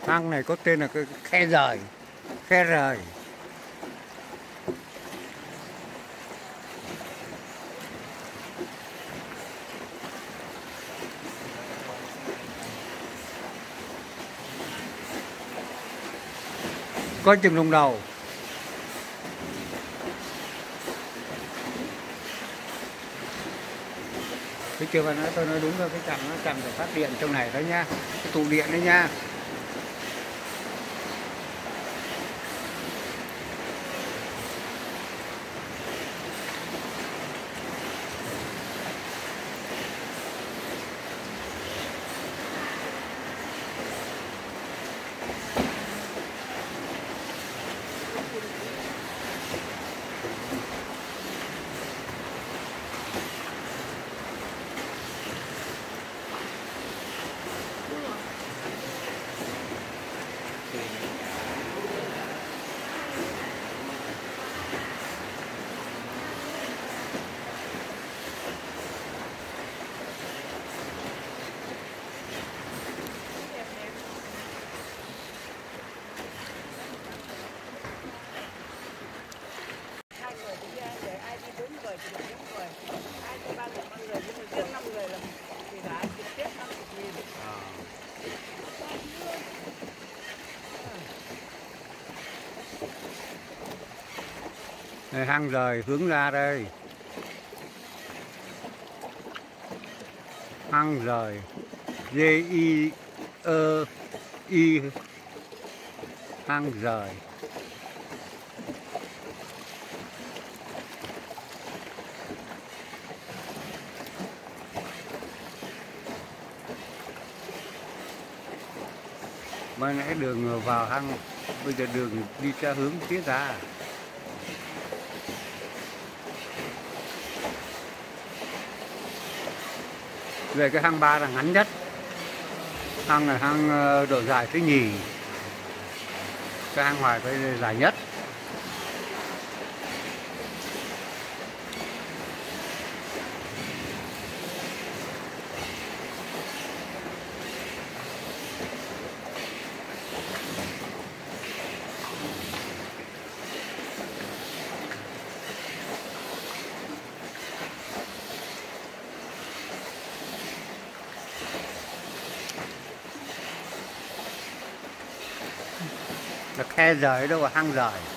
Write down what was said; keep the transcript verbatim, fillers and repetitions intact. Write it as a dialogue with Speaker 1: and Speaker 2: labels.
Speaker 1: Hang này có tên là cái khe rời, khe rời. Có chừng đồng đầu. Thấy chưa, bạn nói tôi nói đúng rồi, cái trạm nó trạm để phát điện trong này đó nha, cái tụ điện đấy nha. Đây, hang rời hướng ra đây. Hang rời G I E I, hang rời. Mới nãy đường vào hang, bây giờ đường đi theo hướng phía ra. Về cái hang ba là ngắn nhất, hang là hang độ dài thứ nhì, cái hang ngoài phải dài nhất. Là khe rời đâu, là hang rời.